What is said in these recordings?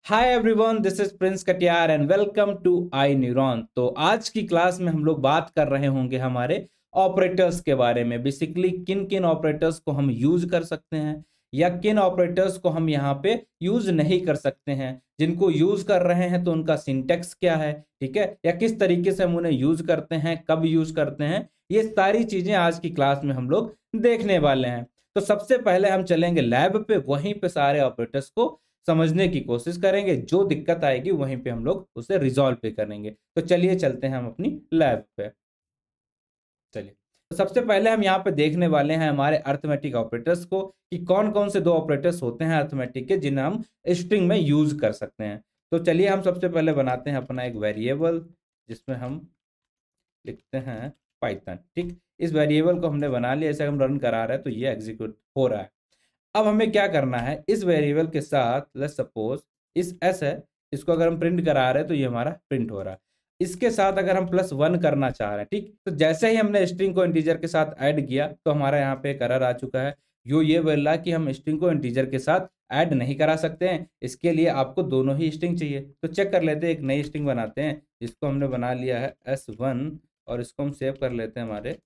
Hi everyone, this is Prince Katiyar and welcome to I neuron. तो आज की क्लास में हम लोग बात कर रहे होंगे हमारे ऑपरेटर्स के बारे में। बेसिकली किन किन ऑपरेटर्स को हम यूज कर सकते हैं या किन ऑपरेटर्स को हम यहाँ पे यूज नहीं कर सकते हैं। जिनको यूज कर रहे हैं तो उनका सिंटेक्स क्या है, ठीक है, या किस तरीके से हम उन्हें यूज करते हैं, कब यूज करते हैं, ये सारी चीजें आज की क्लास में हम लोग देखने वाले हैं। तो सबसे पहले हम चलेंगे लैब पे, वहीं पे सारे ऑपरेटर्स को समझने की कोशिश करेंगे। जो दिक्कत आएगी वहीं पे हम लोग उसे रिजॉल्व पे करेंगे। तो चलिए चलते हैं हम अपनी लैब पे। चलिए, तो सबसे पहले हम यहाँ पे देखने वाले हैं हमारे अर्थमेटिक ऑपरेटर्स को कि कौन कौन से दो ऑपरेटर्स होते हैं अर्थमेटिक के जिन्हें हम स्ट्रिंग में यूज कर सकते हैं। तो चलिए हम सबसे पहले बनाते हैं अपना एक वेरिएबल जिसमें हम लिखते हैं पाइथन। ठीक, इस वेरिएबल को हमने बना लिया, ऐसे हम रन करा रहे हैं तो ये एग्जीक्यूट हो रहा है। अब हमें क्या करना है, इस वेरिएबल के साथ लेट्स सपोज इस एस है, इसको अगर हम प्रिंट करा रहे हैं तो ये हमारा प्रिंट हो रहा है। इसके साथ अगर हम +1 करना चाह रहे हैं, ठीक, तो जैसे ही हमने स्ट्रिंग को इंटीजर के साथ ऐड किया तो हमारा यहाँ पे एक एरर आ चुका है। ये बोल रहा है कि हम स्ट्रिंग को इंटीजर के साथ ऐड नहीं करा सकते हैं, इसके लिए आपको दोनों ही स्ट्रिंग चाहिए। तो चेक कर लेते हैं, एक नई स्ट्रिंग बनाते हैं जिसको हमने बना लिया है S1 और इसको हम सेव कर लेते हैं हमारे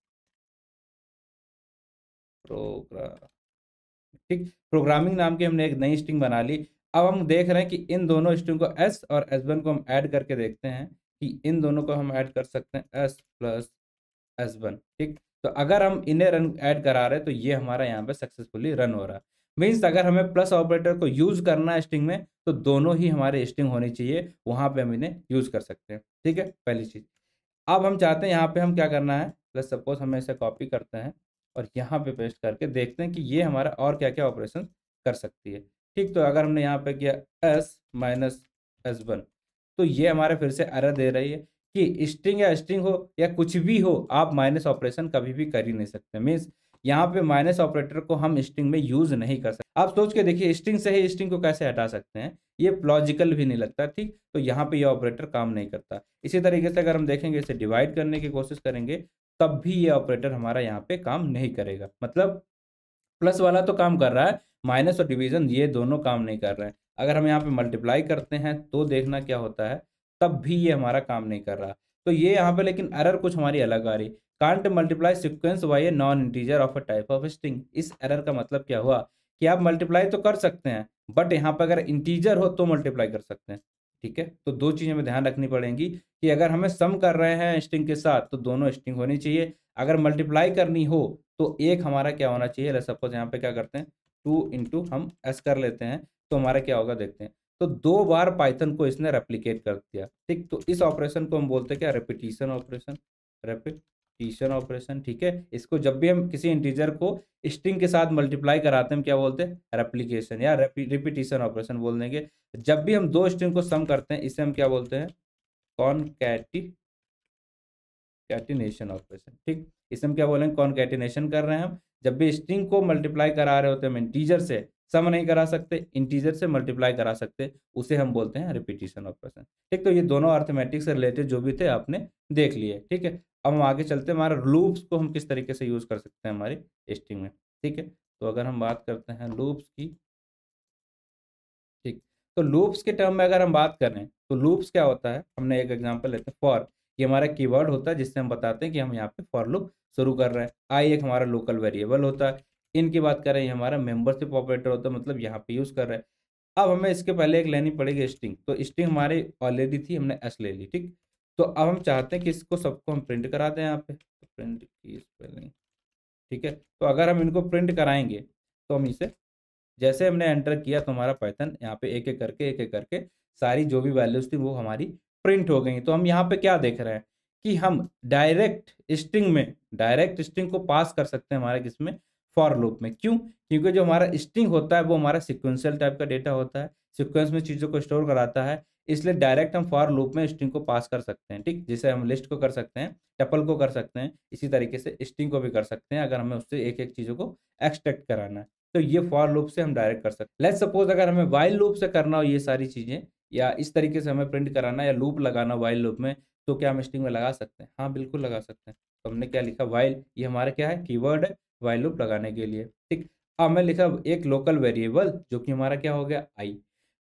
प्रोग्राम। ठीक, प्रोग्रामिंग नाम की हमने एक नई स्ट्रिंग बना ली। अब हम देख रहे हैं कि इन दोनों स्ट्रिंग को एस और S1 को हम ऐड करके देखते हैं कि इन दोनों को हम ऐड कर सकते हैं S प्लस S1। ठीक, तो अगर हम इन्हें रन ऐड करा रहे हैं तो ये हमारा यहाँ पे सक्सेसफुली रन हो रहा है। मीन्स अगर हमें प्लस ऑपरेटर को यूज करना है स्ट्रिंग में तो दोनों ही हमारे स्ट्रिंग होनी चाहिए, वहां पे हम इन्हें यूज कर सकते हैं। ठीक है, पहली चीज। अब हम चाहते हैं यहाँ पे हम क्या करना है, लेट्स सपोज हमें इसे कॉपी करते हैं और यहाँ पे पेस्ट करके देखते हैं कि ये हमारा और क्या क्या ऑपरेशन कर सकती है। ठीक, तो अगर हमने यहाँ पे किया S-S1 तो ये हमारे फिर से एरर दे रही है कि स्ट्रिंग हो या कुछ भी हो, आप माइनस ऑपरेशन कभी भी कर ही नहीं सकते। मीन्स यहाँ पे माइनस ऑपरेटर को हम स्ट्रिंग में यूज नहीं कर सकते। आप सोच के देखिए, स्ट्रिंग से ही स्ट्रिंग को कैसे हटा सकते हैं, ये लॉजिकल भी नहीं लगता। ठीक, तो यहाँ पे ये ऑपरेटर काम नहीं करता। इसी तरीके से अगर हम देखेंगे, इसे डिवाइड करने की कोशिश करेंगे तब भी ये ऑपरेटर हमारा यहाँ पे काम नहीं करेगा। मतलब प्लस वाला तो काम कर रहा है, माइनस और डिवीजन ये दोनों काम नहीं कर रहे हैं। अगर हम यहाँ पे मल्टीप्लाई करते हैं तो देखना क्या होता है, तब भी ये हमारा काम नहीं कर रहा। तो ये यहाँ पे लेकिन एरर कुछ हमारी अलग आ रही, can't multiply sequence by a non integer of a type of string. इस एरर का मतलब क्या हुआ कि आप मल्टीप्लाई तो कर सकते हैं बट यहाँ पर अगर इंटीजर हो तो मल्टीप्लाई कर सकते हैं। ठीक है, तो दो चीजें हमें ध्यान रखनी पड़ेंगी कि अगर हमें सम कर रहे हैं स्ट्रिंग के साथ तो दोनों स्ट्रिंग होनी चाहिए। अगर मल्टीप्लाई करनी हो तो एक हमारा क्या होना चाहिए, सपोज यहाँ पे क्या करते हैं 2 इंटू हम एस कर लेते हैं तो हमारा क्या होगा देखते हैं। तो 2 बार पाइथन को इसने रेप्लिकेट कर दिया। ठीक, तो इस ऑपरेशन को हम बोलते हैं क्या, रेपिटेशन ऑपरेशन। रेपिटेशन ऑपरेशन, ठीक है। इसको जब भी हम किसी इंटीजर को स्ट्रिंग के साथ मल्टीप्लाई कराते हैं हम क्या बोलते हैं, रेप्लिकेशन या रिपीटिशन ऑपरेशन बोल देंगे। जब भी हम दो स्ट्रिंग को सम करते हैं इसे हम क्या बोलते हैं, कॉनकैटिनेशन ऑपरेशन। ठीक, इसे हम क्या बोलेंगे, कॉनकैटिनेशन कर रहे हैं हम। जब भी स्ट्रिंग को मल्टीप्लाई करा रहे होते हैं हम इंटीजर से सम नहीं करा सकते, इंटीजर से मल्टीप्लाई करा सकते, उसे हम बोलते हैं रिपीटिशन ऑपरेशन। ठीक, तो ये दोनों अर्थमेटिक से रिलेटेड जो भी थे आपने देख लिए। ठीक है, अब हम आगे चलते हैं, हमारे लूप्स को हम किस तरीके से यूज कर सकते हैं हमारी स्ट्रिंग में। ठीक है, तो अगर हम बात करते हैं लूप्स की, ठीक, तो लूप्स के टर्म में अगर हम बात करें तो लूप्स क्या होता है, हमने एक एग्जांपल लेते हैं फॉर। ये हमारा कीवर्ड होता है जिससे हम बताते हैं कि हम यहाँ पे फॉर लूप शुरू कर रहे हैं। आई एक हमारा लोकल वेरिएबल होता है। इनकी बात करें, ये हमारा मेंबरशिप ऑपरेटर होता है, मतलब यहाँ पे यूज कर रहे हैं। अब हमें इसके पहले एक लेनी पड़ेगी स्ट्रिंग, तो स्ट्रिंग हमारी ऑलरेडी थी, हमने एस ले ली। ठीक, तो अब हम चाहते हैं कि इसको सबको हम प्रिंट करा दें यहाँ पे, तो प्रिंट की स्पेलिंग। ठीक है, तो अगर हम इनको प्रिंट कराएंगे तो हम इसे जैसे हमने एंटर किया तो हमारा पाइथन यहाँ पे एक एक करके सारी जो भी वैल्यूज थी वो हमारी प्रिंट हो गई। तो हम यहाँ पे क्या देख रहे हैं कि हम डायरेक्ट स्ट्रिंग को पास कर सकते हैं हमारे किसमें, फॉर लूप में। क्यों, क्योंकि जो हमारा स्ट्रिंग होता है वो हमारा सिक्वेंशियल टाइप का डेटा होता है, सिक्वेंस में चीज़ों को स्टोर कराता है, इसलिए डायरेक्ट हम फॉर लूप में स्ट्रिंग को पास कर सकते हैं। ठीक, जैसे हम लिस्ट को कर सकते हैं, टपल को कर सकते हैं, इसी तरीके से स्ट्रिंग को भी कर सकते हैं अगर हमें उससे एक एक चीज़ों को एक्सट्रैक्ट कराना है। तो ये फॉर लूप से हम डायरेक्ट कर सकते हैं। लेट्स सपोज अगर हमें व्हाइल लूप से करना हो ये सारी चीजें, या इस तरीके से हमें प्रिंट कराना या लूप लगाना व्हाइल लूप में, तो क्या हम स्ट्रिंग में लगा सकते हैं, हाँ बिल्कुल लगा सकते हैं। तो हमने क्या लिखा, व्हाइल, ये हमारा क्या है, कीवर्ड है व्हाइल लूप लगाने के लिए। ठीक, अब मैं लिखा एक लोकल वेरिएबल जो कि हमारा क्या हो गया, आई।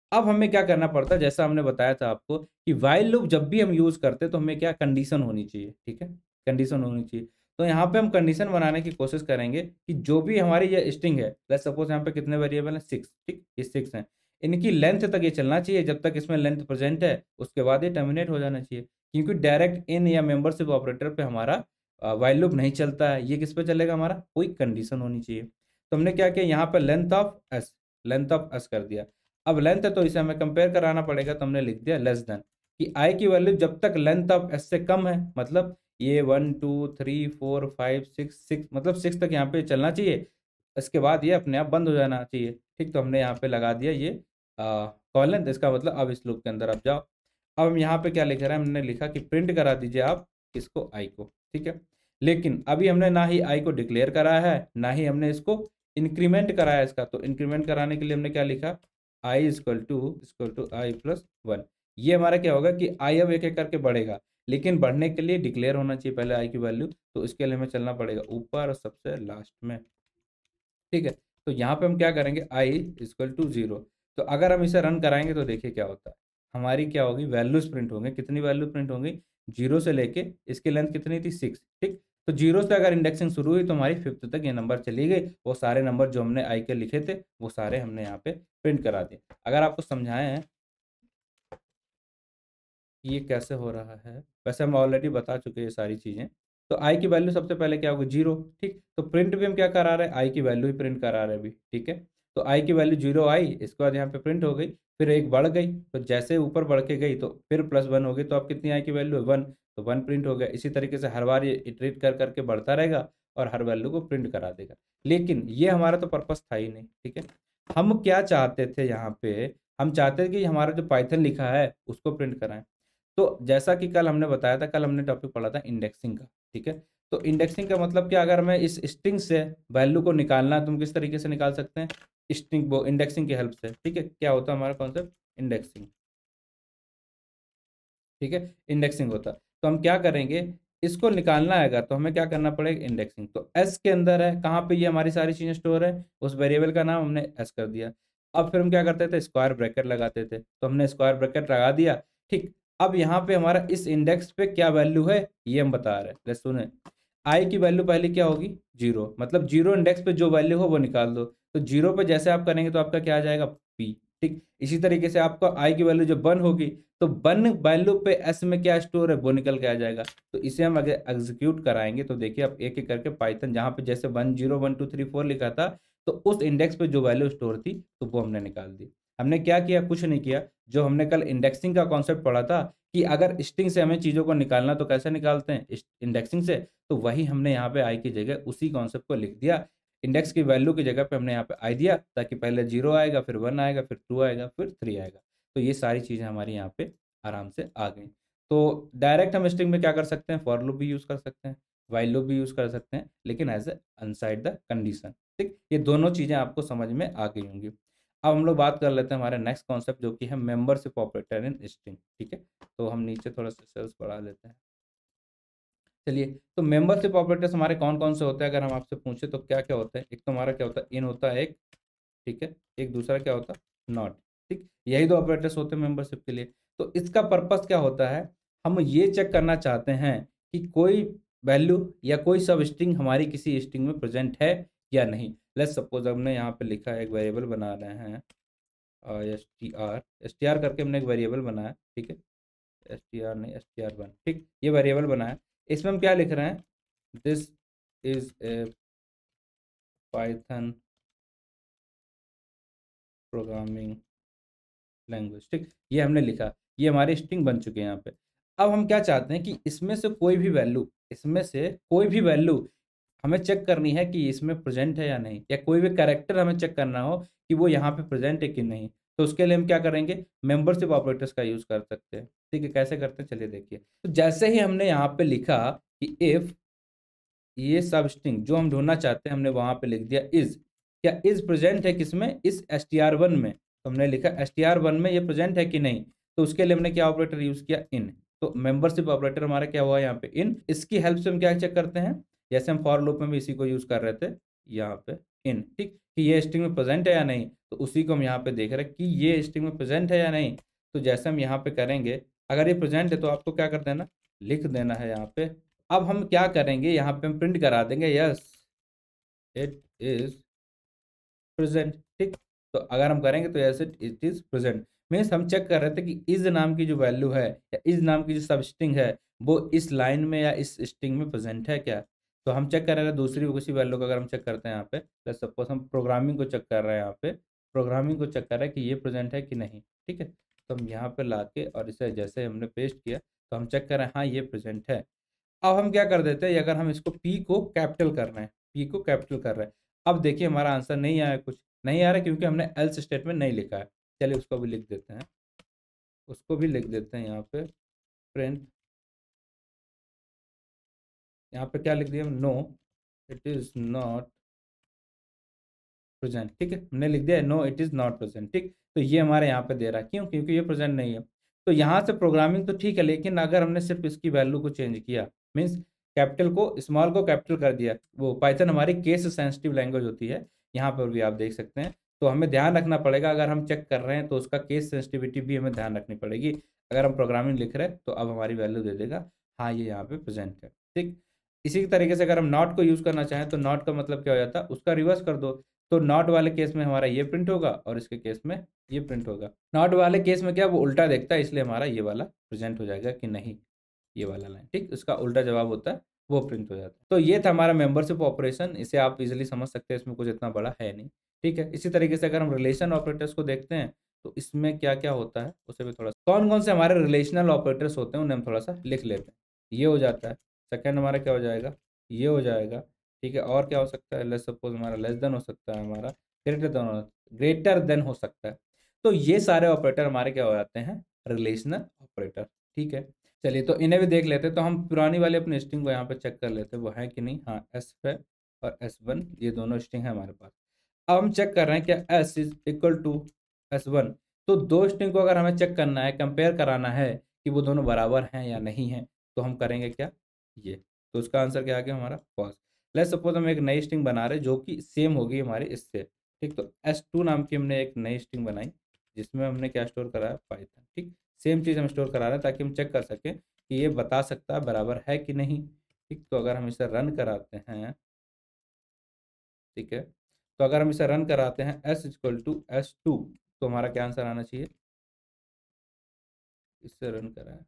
अब हमें क्या करना पड़ता है, जैसा हमने बताया था आपको कि व्हाइल लूप जब भी हम यूज करते हैं तो हमें क्या कंडीशन होनी चाहिए, ठीक है, कंडीशन होनी चाहिए। तो यहाँ पे हम कंडीशन बनाने की कोशिश करेंगे कि जो भी हमारी ये स्ट्रिंग है, लेट्स सपोज यहाँ पे कितने वेरिएबल हैं, 6, ठीक, ये 6 हैं, इनकी लेंथ तक ये चलना चाहिए, जब तक इसमें लेंथ प्रेजेंट है उसके बाद ये टर्मिनेट हो जाना चाहिए, क्योंकि डायरेक्ट इन या मेंबरशिप ऑपरेटर पे हमारा व्हाइल लूप नहीं चलता है, ये किस पे चलेगा, हमारा कोई कंडीशन होनी चाहिए। तो हमने क्या किया, यहाँ पे लेंथ ऑफ एस कर दिया। अब लेंथ है तो इसे हमें कंपेयर कराना पड़ेगा, तो हमने लिख दिया लेस देन, कि आई की वैल्यू जब तक लेंथ ऑफ एस से कम है, मतलब ये 1 2 3 4 5 6 मतलब 6 तक यहाँ पे चलना चाहिए, इसके बाद ये अपने आप बंद हो जाना चाहिए, ठीक। तो हमने यहाँ पे लगा दिया ये कॉलन, इसका मतलब अब इस लूप के अंदर आप जाओ। अब हम यहाँ पे क्या लिख रहे हैं, हमने लिखा कि प्रिंट करा दीजिए आप इसको आई को, ठीक है। लेकिन अभी हमने ना ही आई को डिक्लेयर कराया है, ना ही हमने इसको इंक्रीमेंट कराया इसका। तो इंक्रीमेंट कराने के लिए हमने क्या लिखा, i equal to i plus 1। ये हमारा क्या होगा कि आई अब एक एक करके बढ़ेगा, लेकिन बढ़ने के लिए डिक्लेयर होना चाहिए पहले आई की वैल्यू, तो इसके लिए हमें चलना पड़ेगा ऊपर और सबसे लास्ट में, ठीक है। तो यहाँ पे हम क्या करेंगे, आई इक्वल टू 0। तो अगर हम इसे रन कराएंगे तो देखिए क्या होता है, हमारी क्या होगी, वैल्यूज प्रिंट होंगे। कितनी वैल्यू प्रिंट होंगी, 0 से लेके इसकी लेंथ कितनी थी, 6, ठीक। तो 0 से अगर इंडेक्सिंग शुरू हुई तो हमारी 5th तक ये नंबर चली गई, वो सारे नंबर जो हमने आई के लिखे थे वो सारे हमने यहाँ पे प्रिंट करा दिए। अगर आपको समझाए हैं कि ये कैसे हो रहा है, वैसे हम ऑलरेडी बता चुके हैं ये सारी चीज़ें। तो आई की वैल्यू सबसे पहले क्या होगी, 0, ठीक। तो प्रिंट भी हम क्या करा रहे हैं, आई की वैल्यू ही प्रिंट करा रहे हैं अभी, ठीक है। तो आई की वैल्यू 0 आई, इसके बाद यहाँ पे प्रिंट हो गई, फिर एक बढ़ गई, तो जैसे ऊपर बढ़ के गई तो फिर +1 हो गई, तो अब कितनी आई की वैल्यू है, 1, तो 1 प्रिंट हो गया। इसी तरीके से हर बार ये इटरेट कर करके बढ़ता रहेगा और हर वैल्यू को प्रिंट करा देगा। लेकिन ये हमारा तो पर्पस था ही नहीं, ठीक है। हम क्या चाहते थे यहाँ पे, हम चाहते थे कि हमारा जो पाइथन लिखा है उसको प्रिंट कराएं। तो जैसा कि कल हमने बताया था, कल हमने टॉपिक पढ़ा था इंडेक्सिंग का, ठीक है। तो इंडेक्सिंग का मतलब क्या, अगर मैं इस स्ट्रिंग से वैल्यू को निकालना है तो हम किस तरीके से निकाल सकते हैं, स्ट्रिंग वो इंडेक्सिंग की हेल्प से, ठीक है। क्या होता है हमारा कॉन्सेप्ट, इंडेक्सिंग, ठीक है, इंडेक्सिंग होता है। तो हम क्या करेंगे, इसको निकालना है अगर, तो हमें क्या करना पड़ेगा, इंडेक्सिंग। तो एस के अंदर है, कहाँ पे ये हमारी सारी चीजें स्टोर है, उस वेरिएबल का नाम हमने एस कर दिया। अब फिर हम क्या करते थे, स्क्वायर ब्रैकेट लगाते थे, तो हमने स्क्वायर ब्रैकेट लगा दिया, ठीक। अब यहाँ पे हमारा इस इंडेक्स पे क्या वैल्यू है ये हम बता रहे हैं, लेट्स सुने। आई की वैल्यू पहले क्या होगी, 0, मतलब 0 इंडेक्स पे जो वैल्यू हो वो निकाल दो। तो 0 पे जैसे आप करेंगे तो आपका क्या आ जाएगा, पी, ठीक। इसी तरीके से आपका आई की वैल्यू जब 1 होगी तो 1 वैल्यू पे एस में क्या स्टोर है वो निकल के आ जाएगा। तो इसे हम अगर एग्जीक्यूट कराएंगे तो देखिए आप एक एक करके पाइथन जहाँ पे जैसे 1 0 1 2 3 4 लिखा था, तो उस इंडेक्स पे जो वैल्यू स्टोर थी तो वो हमने निकाल दी। हमने क्या किया, कुछ नहीं किया। जो हमने कल इंडेक्सिंग का कॉन्सेप्ट पढ़ा था कि अगर स्ट्रिंग से हमें चीज़ों को निकालना तो कैसे निकालते हैं, इंडेक्सिंग से, तो वही हमने यहाँ पे आई की जगह उसी कॉन्सेप्ट को लिख दिया। इंडेक्स की वैल्यू की जगह पे हमने यहाँ पे आई दिया, ताकि पहले 0 आएगा, फिर 1 आएगा, फिर 2 आएगा, फिर 3 आएगा। तो ये सारी चीज़ें हमारी यहाँ पे आराम से आ गई। तो डायरेक्ट हम स्ट्रिंग में क्या कर सकते हैं, फॉर लूप भी यूज़ कर सकते हैं, व्हाइल लूप भी यूज़ कर सकते हैं, लेकिन as a inside the condition, ठीक। ये दोनों चीज़ें आपको समझ में आ गई होंगी। अब हम लोग बात कर लेते हैं हमारे नेक्स्ट कॉन्सेप्ट, जो कि है मेंबरशिप ऑपरेटर इन स्ट्रिंग, ठीक है। तो हम नीचे थोड़ा सा सेल्स बढ़ा लेते हैं। चलिए, तो मेंबरशिप ऑपरेटर्स हमारे कौन कौन से होते हैं, अगर हम आपसे पूछे तो क्या क्या होते हैं। एक तो हमारा क्या होता है, इन होता है एक, ठीक है। एक दूसरा क्या होता है, नॉट, ठीक। यही दो ऑपरेटर्स होते हैं मेंबरशिप के लिए। तो इसका पर्पस क्या होता है, हम ये चेक करना चाहते हैं कि कोई वैल्यू या कोई सब स्ट्रिंग हमारी किसी स्ट्रिंग में प्रेजेंट है या नहीं। लेट्स सपोज हमने यहाँ पे लिखा है, एक वेरिएबल बना रहे हैं एस टी आर करके हमने एक वेरिएबल बनाया, ठीक है। STR नहीं, STR1, ठीक। ये वेरिएबल बनाया, इसमें हम क्या लिख रहे हैं, this is a Python programming language, ठीक। ये हमने लिखा, ये हमारे स्ट्रिंग बन चुके हैं यहाँ पे। अब हम क्या चाहते हैं कि इसमें से कोई भी वैल्यू हमें चेक करनी है कि इसमें प्रेजेंट है या नहीं, या कोई भी कैरेक्टर हमें चेक करना हो कि वो यहाँ पे प्रेजेंट है कि नहीं। तो उसके लिए हम क्या करेंगे, मेंबरशिप ऑपरेटर्स का यूज कर सकते हैं, ठीक है। कैसे करते हैं चलिए देखिए। तो जैसे ही हमने यहाँ पे लिखा कि इफ ये सब स्ट्रिंग जो हम ढूंढना चाहते हैं, हमने वहां पे लिख दिया इज, क्या इज प्रेजेंट है किसमें, इस str1 में। तो हमने लिखा str1 में ये प्रेजेंट है कि नहीं, तो उसके लिए हमने क्या ऑपरेटर यूज किया, इन। तो मेंबरशिप ऑपरेटर हमारा क्या हुआ यहाँ पे, इन। इसकी हेल्प से हम क्या चेक करते हैं, जैसे हम फॉर लूप में भी इसी को यूज कर रहे थे, यहाँ पे इन, ठीक। कि ये स्ट्रिंग में प्रेजेंट है या नहीं, तो उसी को हम यहाँ पे देख रहे हैं कि ये स्ट्रिंग में प्रेजेंट है या नहीं। तो जैसे हम यहाँ पे करेंगे, अगर ये प्रेजेंट है तो आपको क्या कर देना, लिख देना है यहाँ पे। अब हम क्या करेंगे, यहाँ पे हम प्रिंट करा देंगे यस इट इज प्रेजेंट। ठीक, तो अगर हम करेंगे तो yes it is present, means हम चेक कर रहे थे कि इस नाम की जो वैल्यू है या इस नाम की जो सब स्ट्रिंग है वो इस लाइन में या इस स्ट्रिंग में प्रेजेंट है क्या। तो हम चेक कर रहे हैं दूसरी किसी वैल्यू को, अगर हम चेक करते हैं यहाँ पे, लेट्स सपोज हम प्रोग्रामिंग को चेक कर रहे हैं, यहाँ पे प्रोग्रामिंग को चेक कर रहे हैं कि ये प्रेजेंट है कि नहीं। ठीक है, तो हम यहाँ पे ला के और इसे जैसे हमने पेस्ट किया तो हम चेक कर रहे हैं हाँ ये प्रेजेंट है। अब हम क्या कर देते हैं, अगर हम इसको पी को कैपिटल कर रहे हैं, पी को कैपिटल कर रहे हैं, अब देखिए हमारा आंसर नहीं आया, कुछ नहीं आ रहा क्योंकि हमने एल्स स्टेटमेंट नहीं लिखा है। चलिए उसको भी लिख देते हैं, उसको भी लिख देते हैं यहाँ पे प्रिंट, यहाँ पे क्या लिख दिया, no it is not present. ठीक है, हमने लिख दिया no it is not present. ठीक, तो ये हमारे यहाँ पे दे रहा है, क्यों, क्योंकि ये प्रेजेंट नहीं है। तो यहाँ से प्रोग्रामिंग तो ठीक है, लेकिन अगर हमने सिर्फ इसकी वैल्यू को चेंज किया, मीन्स कैपिटल को स्मॉल को कैपिटल कर दिया, वो पाइथन हमारी केस सेंसिटिव लैंग्वेज होती है, यहाँ पर भी आप देख सकते हैं। तो हमें ध्यान रखना पड़ेगा, अगर हम चेक कर रहे हैं तो उसका केस सेंसिटिविटी भी हमें ध्यान रखनी पड़ेगी। अगर हम प्रोग्रामिंग लिख रहे हैं तो अब हमारी वैल्यू दे देगा हाँ ये यहाँ पे प्रेजेंट है। ठीक, इसी तरीके से अगर हम नॉट को यूज़ करना चाहें तो नॉट का मतलब क्या हो जाता है, उसका रिवर्स कर दो। तो नॉट वाले केस में हमारा ये प्रिंट होगा और इसके केस में ये प्रिंट होगा। नॉट वाले केस में क्या, वो उल्टा देखता है, इसलिए हमारा ये वाला प्रेजेंट हो जाएगा कि नहीं ये वाला लाइन। ठीक, उसका उल्टा जवाब होता है, वो प्रिंट हो जाता है। तो ये था हमारा मेंबरशिप ऑपरेशन, इसे आप इजीली समझ सकते हैं, इसमें कुछ इतना बड़ा है नहीं। ठीक है, इसी तरीके से अगर हम रिलेशन ऑपरेटर्स को देखते हैं तो इसमें क्या क्या होता है उसे भी थोड़ा, कौन कौन से हमारे रिलेशनल ऑपरेटर्स होते हैं उन्हें हम थोड़ा सा लिख लेते हैं। ये हो जाता है, सेकेंड हमारा क्या हो जाएगा, ये हो जाएगा। ठीक है, और क्या हो सकता है, लेट्स सपोज हमारा लेस देन हो सकता है, हमारा ग्रेटर देन हो सकता है। तो ये सारे ऑपरेटर हमारे क्या हो जाते हैं, रिलेशनल ऑपरेटर। ठीक है, चलिए तो इन्हें भी देख लेते हैं। तो हम पुरानी वाले अपने स्ट्रिंग को यहाँ पे चेक कर लेते हैं वो है कि नहीं। हाँ एस है और S1 ये दोनों स्ट्रिंग है हमारे पास। अब हम चेक कर रहे हैं क्या S is equal to S1। तो दो स्ट्रिंग को अगर हमें चेक करना है, कंपेयर कराना है कि वो दोनों बराबर हैं या नहीं हैं, तो हम करेंगे क्या, ये। तो उसका आंसर क्या आ गया हमारा, फॉल्स। लेट्स सपोज हम एक नई स्ट्रिंग बना रहे जो कि सेम होगी हमारी इससे। ठीक, तो S2 नाम की हमने एक नई स्ट्रिंग बनाई जिसमें हमने क्या स्टोर करा है, पाइथन। ठीक, सेम चीज़ हम स्टोर करा रहे हैं ताकि हम चेक कर सकें कि ये बता सकता है बराबर है कि नहीं। ठीक, तो अगर हम इसे रन कराते हैं, ठीक है, तो अगर हम इसे रन कराते हैं S इक्वल टू S2, तो हमारा क्या आंसर आना चाहिए, इससे रन कराएं,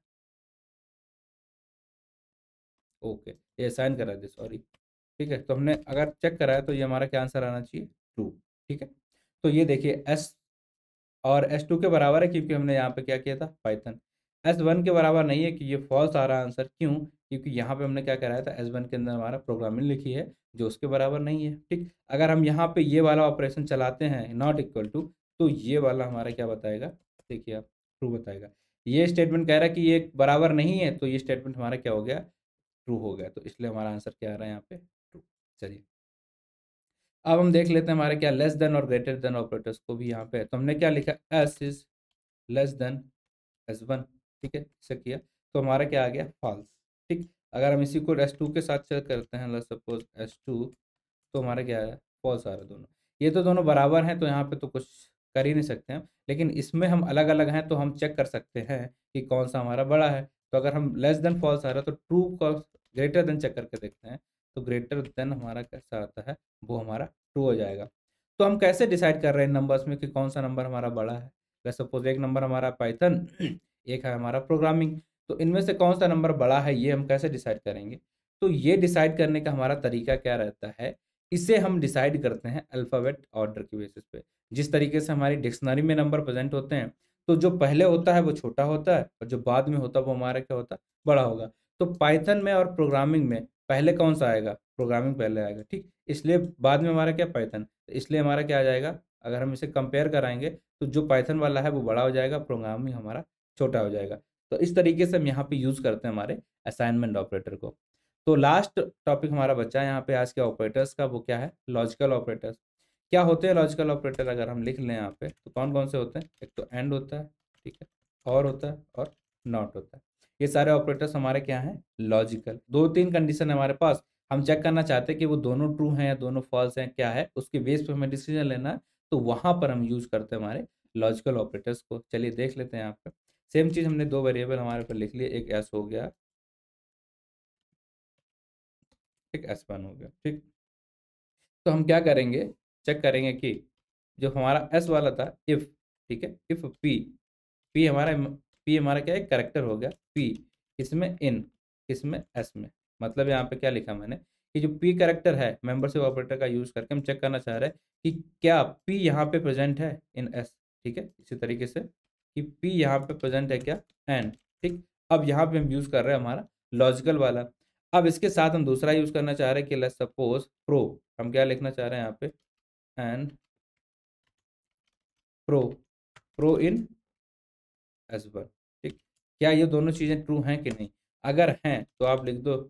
ओके ये साइन करा दे, सॉरी। ठीक है, तो हमने अगर चेक कराया तो ये हमारा क्या आंसर आना चाहिए, ट्रू। ठीक है, तो ये देखिए एस और S2 के बराबर है क्योंकि हमने यहाँ पे क्या किया था, पाइथन। S1 के बराबर नहीं है कि ये फॉल्स आ रहा आंसर, क्यों, क्योंकि यहाँ पे हमने क्या कराया था, S1 के अंदर हमारा प्रोग्रामिंग लिखी है जो उसके बराबर नहीं है। ठीक, अगर हम यहाँ पे ये वाला ऑपरेशन चलाते हैं नॉट इक्वल टू, तो ये वाला हमारा क्या बताएगा, देखिए आप, ट्रू बताएगा। ये स्टेटमेंट कह रहा है कि ये बराबर नहीं है, तो ये स्टेटमेंट हमारा क्या हो गया, ट्रू हो गया। तो इसलिए हमारा आंसर क्या आ रहा है यहाँ पे, ट्रू। चलिए अब हम देख लेते हैं हमारे क्या लेस देन और ग्रेटर देन ऑपरेटर्स को भी यहाँ पे। तो हमने क्या लिखा, S is less than S1। ठीक है, इसे किया तो हमारा क्या आ गया, फॉल्स। ठीक, अगर हम इसी को S2 के साथ चेक करते हैं, लेट्स सपोज S2, तो हमारा क्या है, फॉल्स आ रहा है दोनों। ये तो दोनों बराबर हैं तो यहाँ पे तो कुछ कर ही नहीं सकते हैं, लेकिन इसमें हम अलग अलग हैं तो हम चेक कर सकते हैं कि कौन सा हमारा बड़ा है। तो अगर हम लेस देन फॉल्स आ रहा है तो ट्रू का ग्रेटर देन चेक करके देखते हैं, तो ग्रेटर देन हमारा कैसा आता है, वो हमारा ट्रू हो जाएगा। तो हम कैसे डिसाइड कर रहे हैं नंबर्स में कि कौन सा नंबर हमारा बड़ा है। लेट्स सपोज एक नंबर हमारा पाइथन, एक है हमारा प्रोग्रामिंग, तो इनमें से कौन सा नंबर बड़ा है ये हम कैसे डिसाइड करेंगे। तो ये डिसाइड करने का हमारा तरीका क्या रहता है, इसे हम डिसाइड करते हैं अल्फ़ाबेट ऑर्डर के बेसिस पे। जिस तरीके से हमारी डिक्शनरी में नंबर प्रेजेंट होते हैं, तो जो पहले होता है वो छोटा होता है और जो बाद में होता है वो हमारा क्या होता है, बड़ा होगा। तो पाइथन में और प्रोग्रामिंग में पहले कौन सा आएगा, प्रोग्रामिंग पहले आएगा। ठीक, इसलिए बाद में हमारा क्या, पाइथन। इसलिए हमारा क्या आ जाएगा, अगर हम इसे कंपेयर कराएंगे तो जो पाइथन वाला है वो बड़ा हो जाएगा, प्रोग्रामिंग हमारा छोटा हो जाएगा। तो इस तरीके से हम यहाँ पे यूज़ करते हैं हमारे असाइनमेंट ऑपरेटर को। तो लास्ट टॉपिक हमारा बचा है यहाँ पे आज के ऑपरेटर्स का, वो क्या है, लॉजिकल ऑपरेटर्स। क्या होते हैं लॉजिकल ऑपरेटर, अगर हम लिख लें यहाँ पे तो कौन कौन से होते हैं, एक तो एंड होता है, ठीक है, और होता है और नॉट होता है। ये सारे ऑपरेटर्स हमारे क्या हैं, लॉजिकल। दो तीन कंडीशन है हमारे पास, हम चेक करना चाहते हैं कि वो दोनों ट्रू हैं या दोनों फॉल्स हैं, क्या है उसके बेस पे हमें डिसीजन लेना है, तो वहाँ पर हम यूज़ करते हैं हमारे लॉजिकल ऑपरेटर्स को। चलिए देख लेते हैं यहाँ पे। सेम चीज़ हमने 2 वेरिएबल हमारे पे लिख लिए, एक एस हो गया, एक एस1 हो गया, ठीक। तो हम क्या करेंगे, चेक करेंगे कि जो हमारा एस वाला था इफ़, ठीक है, इफ़ पी, पी हमारा क्या है, कैरेक्टर हो गया, पी किसमें, इन किसमें, एस में। मतलब यहाँ पे क्या लिखा मैंने कि जो पी कैरेक्टर है मेंबरशिप ऑपरेटर का यूज़ करके हम चेक करना चाह रहे हैं कि क्या पी यहाँ पे प्रेजेंट है इन एस, ठीक है। इसी तरीके से कि पी यहाँ पे प्रेजेंट है क्या, एन, ठीक। अब यहाँ पे हम यूज़ कर रहे हैं हमारा लॉजिकल वाला। अब इसके साथ हम दूसरा यूज़ करना चाह रहे हैं कि लेट्स सपोज प्रो, हम क्या लिखना चाह रहे हैं यहाँ पे, and pro, pro in S one, ठीक। क्या ये दोनों चीजें ट्रू हैं कि नहीं, अगर हैं तो आप लिख दो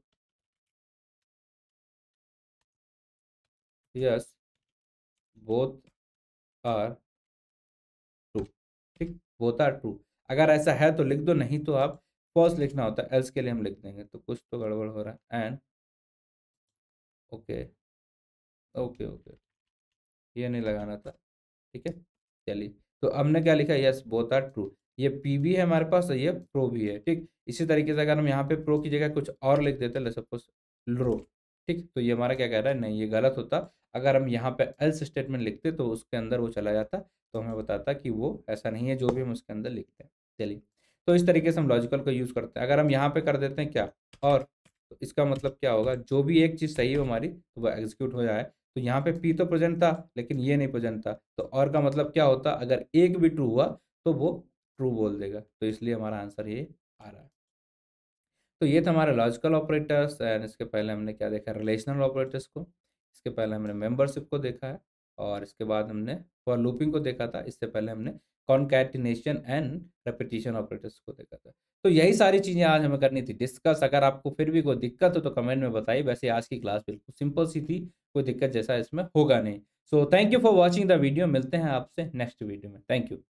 यस बोथ आर ट्रू, ठीक, बोथ आर ट्रू। अगर ऐसा है तो लिख दो, नहीं तो आप फॉल्स लिखना होता है, एल्स के लिए हम लिख देंगे। तो कुछ तो गड़बड़ हो रहा है, एंड ओके, ओके ओके, ये नहीं लगाना था, ठीक है। चलिए, तो हमने क्या लिखा, यस बोथ आर ट्रू। ये पी भी है हमारे पास और ये प्रो भी है, ठीक। इसी तरीके से अगर हम यहाँ पे प्रो की जगह कुछ और लिख देते हैं, सपोज रो, ठीक, तो ये हमारा क्या कह रहा है, नहीं ये गलत होता। अगर हम यहाँ पे एल्स स्टेटमेंट लिखते तो उसके अंदर वो चला जाता, तो हमें बताता कि वो ऐसा नहीं है जो भी हम उसके अंदर लिखते हैं। चलिए, तो इस तरीके से हम लॉजिकल को यूज़ करते हैं। अगर हम यहाँ पे कर देते हैं क्या, और तो इसका मतलब क्या होगा, जो भी एक चीज़ सही हो हमारी तो वो एग्जीक्यूट हो जाए। तो यहाँ पे पी तो प्रेजेंट था लेकिन ये नहीं प्रेजेंट था, तो और का मतलब क्या होता, अगर एक भी ट्रू हुआ तो वो ट्रू बोल देगा, तो इसलिए हमारा आंसर ये आ रहा है। तो ये था हमारा लॉजिकल ऑपरेटर्स। एंड इसके पहले हमने क्या देखा, रिलेशनल ऑपरेटर्स को। इसके पहले हमने मेंबरशिप को देखा है, और इसके बाद हमने फॉर लूपिंग को देखा था। इससे पहले हमने कॉनकैटिनेशन एंड रेपिटेशन ऑपरेटर्स को देखा था। तो यही सारी चीज़ें आज हमें करनी थी डिस्कस। अगर आपको फिर भी कोई दिक्कत हो तो कमेंट में बताइए। वैसे आज की क्लास बिल्कुल सिंपल सी थी, कोई दिक्कत जैसा इसमें होगा नहीं। So thank you for watching the video. मिलते हैं आपसे नेक्स्ट वीडियो में। Thank you.